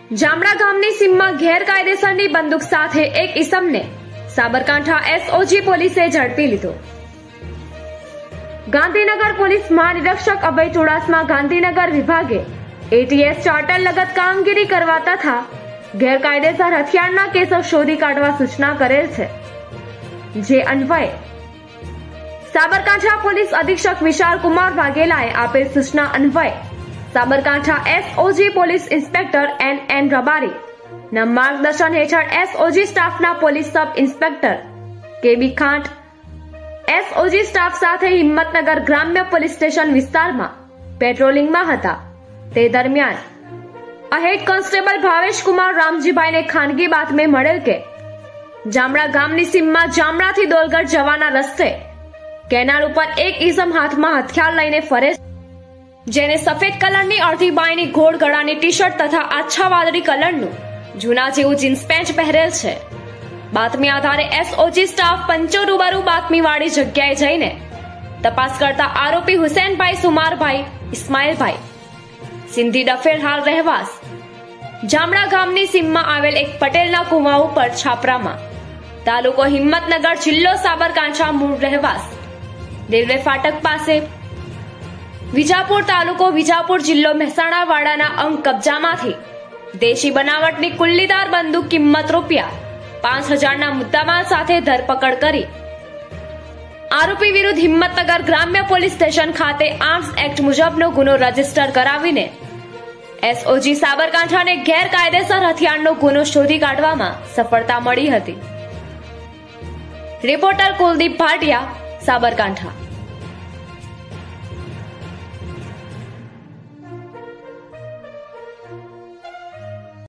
જામડા ગામની સીમમાં ગેરકાયદેસરની બંદૂક સાથે એક ઈસમને સાબરકાંઠા એસઓજી પોલીસે ઝડપી લીધો। ગાંધીનગર પોલીસ મહાનિરીક્ષક અભય ચુડાસમા ગાંધીનગર વિભાગે એટીએસ ચાર્ટર લગત કામગીરી કરવા તથા ગેરકાયદેસર હથિયારના કેસો શોધી કાઢવા સૂચના કરેલ છે, જે અન્વયે સાબરકાંઠા પોલીસ અધિક્ષક વિશાલ કુમાર વાઘેલાએ આપેલ સૂચના અન્વયે Sabarkantha SOG police inspector N Rabari ના માર્ગદર્શન હેઠળ એસઓજી સ્ટાફના police sub inspector KB Khant SOG staff સાથે હિંમતનગર ગ્રામ્ય પોલીસ સ્ટેશન વિસ્તારમાં પેટ્રોલિંગમાં હતા। તે દરમિયાન હેડ કોન્સ્ટેબલ ભાવેશ કુમાર રામજીભાઈને ખાનગી બાતમી મળેલ કે જામડા ગામની સીમમાં જામડાથી દોલગઢ જવાના રસ્તે કેનાલ ઉપર એક ઈસમ હાથમાં હથિયાર લઈને ફરે છે, જેને સફેદ કલરની અડધી બાયની ગોળ ગળાની ટી શર્ટ તથા આછા વાદળી કલરનું જૂના જેવું જીન્સ પેન્ટ પહેરેલ છે। બાતમી આધારે એસઓજી સ્ટાફ પંચો રૂબરૂ બાતમીવાળી જગ્યાએ જઈને તપાસ કરતા આરોપી હુસેનભાઈ સુમારભાઈ ઇસ્માઇલભાઈ સિંધી ડફેર હાલ રહેવાસ જામડા ગામની સીમમાં આવેલ એક પટેલના કુવા ઉપર છાપરામાં તાલુકો હિંમતનગર જિલ્લો સાબરકાંઠા મૂળ રહેવાસ રેલવે ફાટક પાસે વિજાપુર તાલુકો વિજાપુર જિલ્લો મહેસાણા વાડાના અંક કબજામાંથી દેશી બનાવટની કુલ્લીદાર બંદૂક કિંમત ₹5000ના મુદ્દામાલ સાથે ધરપકડ કરી આરોપી વિરુદ્ધ હિંમતનગર ગ્રામ્ય પોલીસ સ્ટેશન ખાતે આર્મ્સ એક્ટ મુજબનો ગુનો રજીસ્ટર કરાવીને એસઓજી સાબરકાંઠાને ગેરકાયદેસર હથિયારનો ગુનો શોધી કાઢવામાં સફળતા મળી હતી। રિપોર્ટર કુલદીપ ભાટિયા, સાબરકાંઠા।